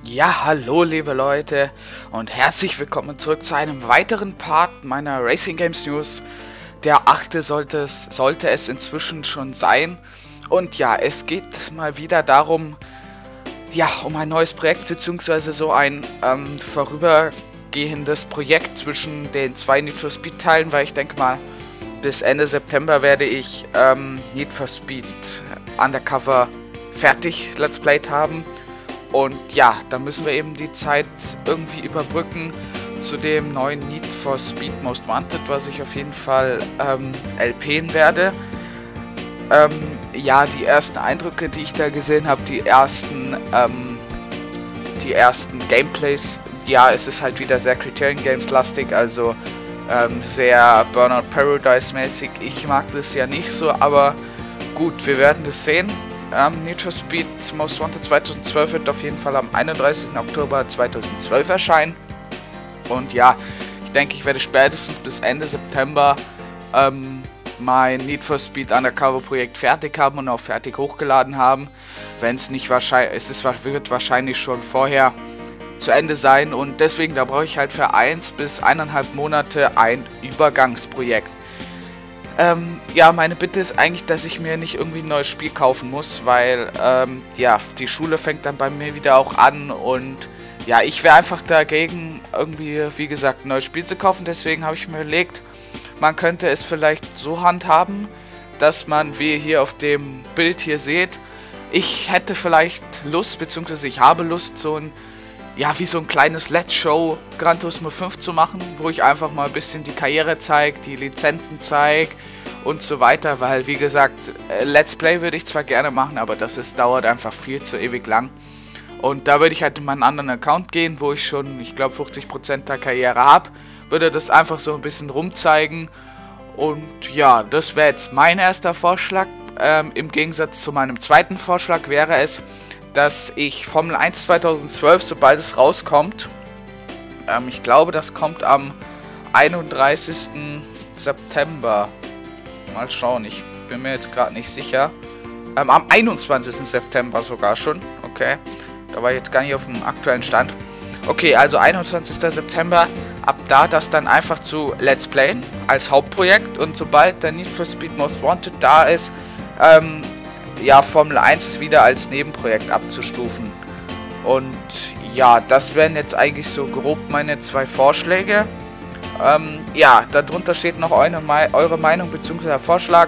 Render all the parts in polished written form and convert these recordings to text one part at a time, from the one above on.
Ja, hallo liebe Leute und herzlich willkommen zurück zu einem weiteren Part meiner Racing Games News. Der 8. sollte es inzwischen schon sein. Und ja, es geht mal wieder darum, ja, um ein neues Projekt, beziehungsweise so ein vorübergehendes Projekt zwischen den zwei Need for Speed Teilen, weil ich denke mal, bis Ende September werde ich Need for Speed Undercover fertig Let's Played haben. Und ja, da müssen wir eben die Zeit irgendwie überbrücken zu dem neuen Need for Speed Most Wanted, was ich auf jeden Fall LPen werde. Ja, die ersten Eindrücke, die ich da gesehen habe, die ersten Gameplays, ja, es ist halt wieder sehr Criterion Games lastig, also sehr Burnout Paradise mäßig. Ich mag das ja nicht so, aber gut, wir werden das sehen. Need for Speed Most Wanted 2012 wird auf jeden Fall am 31. Oktober 2012 erscheinen. Und ja, ich denke, ich werde spätestens bis Ende September mein Need for Speed Undercover Projekt fertig haben und auch fertig hochgeladen haben. Wenn es nicht wahrscheinlich, wird wahrscheinlich schon vorher zu Ende sein. Und deswegen, da brauche ich halt für 1 bis 1,5 Monate ein Übergangsprojekt. Ja, meine Bitte ist eigentlich, dass ich mir nicht irgendwie ein neues Spiel kaufen muss, weil, ja, die Schule fängt dann bei mir wieder auch an und, ja, ich wäre einfach dagegen, irgendwie, wie gesagt, ein neues Spiel zu kaufen. Deswegen habe ich mir überlegt, man könnte es vielleicht so handhaben, dass man, wie ihr hier auf dem Bild hier seht, ich hätte vielleicht Lust, beziehungsweise ich habe Lust, so ein, ja, wie so ein kleines Let's Show Gran Turismo 5 zu machen, wo ich einfach mal ein bisschen die Karriere zeige, die Lizenzen zeige und so weiter, weil, wie gesagt, Let's Play würde ich zwar gerne machen, aber dauert einfach viel zu ewig lang. Und da würde ich halt in meinen anderen Account gehen, wo ich schon, ich glaube, 50% der Karriere habe, würde das einfach so ein bisschen rumzeigen. Und ja, das wäre jetzt mein erster Vorschlag. Im Gegensatz zu meinem zweiten Vorschlag wäre es, dass ich Formel 1 2012, sobald es rauskommt, ich glaube, das kommt am 31. September. Mal schauen, ich bin mir jetzt gerade nicht sicher. Am 21. September sogar schon. Okay, da war ich jetzt gar nicht auf dem aktuellen Stand. Okay, also 21. September, ab da das dann einfach zu Let's Playen als Hauptprojekt. Und sobald der Need for Speed Most Wanted da ist, ja, Formel 1 wieder als Nebenprojekt abzustufen. Und ja, das wären jetzt eigentlich so grob meine zwei Vorschläge. Ja, darunter steht noch eure Meinung bzw. Vorschlag.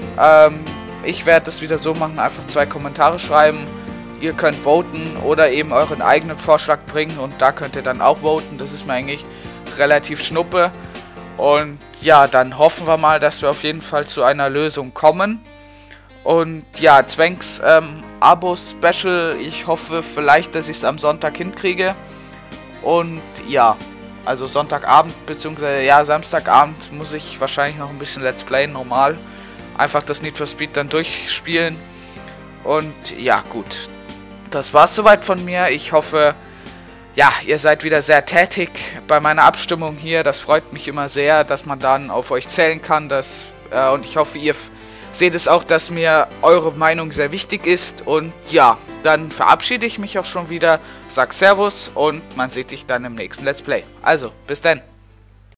Ich werde das wieder so machen, einfach 2 Kommentare schreiben. Ihr könnt voten oder eben euren eigenen Vorschlag bringen und da könnt ihr dann auch voten. Das ist mir eigentlich relativ schnuppe. Und ja, dann hoffen wir mal, dass wir auf jeden Fall zu einer Lösung kommen. Und ja, Zwenks Abo-Special, ich hoffe vielleicht, dass ich es am Sonntag hinkriege. Und ja, also Sonntagabend bzw. ja, Samstagabend muss ich wahrscheinlich noch ein bisschen Let's Playen, normal. Einfach das Need for Speed dann durchspielen. Und ja, gut. Das war's soweit von mir. Ich hoffe, ja, ihr seid wieder sehr tätig bei meiner Abstimmung hier. Das freut mich immer sehr, dass man dann auf euch zählen kann. Und ich hoffe, ihr seht es auch, dass mir eure Meinung sehr wichtig ist. Und ja, dann verabschiede ich mich auch schon wieder. Sag Servus und man sieht sich dann im nächsten Let's Play. Also, bis dann.